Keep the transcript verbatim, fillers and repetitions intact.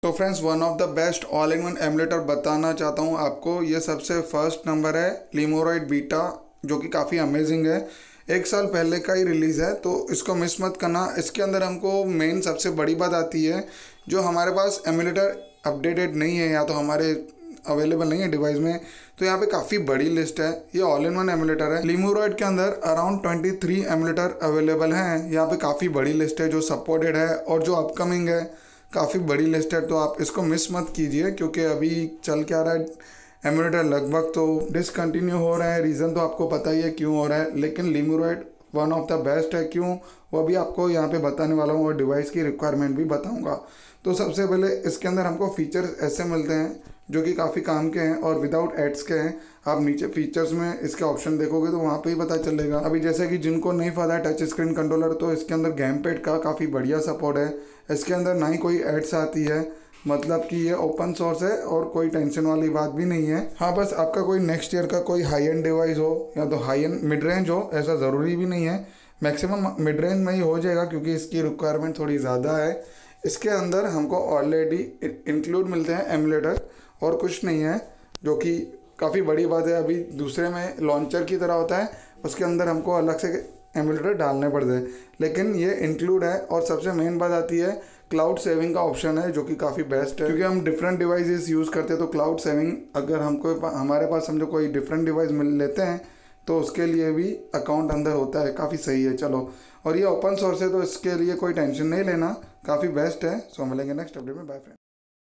तो friends, one of the best all in one emulator बताना चाहता हूँ आपको। ये सबसे फर्स्ट नंबर है लिमोरॉइड बीटा, जो कि काफ़ी अमेजिंग है। एक साल पहले का ही रिलीज़ है, तो इसको मिस मत करना। इसके अंदर हमको मेन सबसे बड़ी बात आती है, जो हमारे पास एमुलेटर अपडेटेड नहीं है या तो हमारे अवेलेबल नहीं है डिवाइस में, तो यहाँ पे काफ़ी बड़ी लिस्ट है। ये ऑल इन वन एमुलेटर है। लिमोरॉइड के अंदर अराउंड तेईस एमुलेटर अवेलेबल हैं। यहाँ पे काफ़ी बड़ी लिस्ट है जो सपोर्टेड है और जो अपकमिंग है, काफ़ी बड़ी लिस्ट है। तो आप इसको मिस मत कीजिए, क्योंकि अभी चल क्या रहा है, एमुलेटर लगभग तो डिसकंटिन्यू हो रहे हैं। रीज़न तो आपको पता ही है क्यों हो रहा है, लेकिन लिमोरॉइड वन ऑफ द बेस्ट है। क्यों, वो भी आपको यहाँ पे बताने वाला हूँ और डिवाइस की रिक्वायरमेंट भी बताऊँगा। तो सबसे पहले इसके अंदर हमको फीचर्स ऐसे मिलते हैं जो कि काफ़ी काम के हैं और विदाउट एड्स के हैं। आप नीचे फीचर्स में इसके ऑप्शन देखोगे तो वहाँ पे ही पता चलेगा। अभी जैसे कि जिनको नहीं पता है टच स्क्रीन कंट्रोलर, तो इसके अंदर गेम पैड का काफ़ी बढ़िया सपोर्ट है। इसके अंदर ना ही कोई एड्स आती है, मतलब कि ये ओपन सोर्स है और कोई टेंशन वाली बात भी नहीं है। हाँ, बस आपका कोई नेक्स्ट ईयर का कोई हाई एंड डिवाइस हो या तो हाई एंड मिड रेंज हो, ऐसा ज़रूरी भी नहीं है। मैक्सिमम मिड रेंज में ही हो जाएगा, क्योंकि इसकी रिक्वायरमेंट थोड़ी ज़्यादा है। इसके अंदर हमको ऑलरेडी इंक्लूड मिलते हैं एमुलेटर और कुछ नहीं है, जो कि काफ़ी बड़ी बात है। अभी दूसरे में लॉन्चर की तरह होता है, उसके अंदर हमको अलग से एमुलेटर डालने पड़ते हैं, लेकिन ये इंक्लूड है। और सबसे मेन बात आती है, क्लाउड सेविंग का ऑप्शन है, जो कि काफ़ी बेस्ट है। क्योंकि हम डिफरेंट डिवाइसेस यूज़ करते हैं, तो क्लाउड सेविंग अगर हमको हमारे पास समझो कोई डिफरेंट डिवाइस मिल लेते हैं, तो उसके लिए भी अकाउंट अंदर होता है। काफ़ी सही है। चलो, और ये ओपन सोर्स है, तो इसके लिए कोई टेंशन नहीं लेना, काफ़ी बेस्ट है। सो मिलेंगे नेक्स्ट अपडेट में। Bye friend.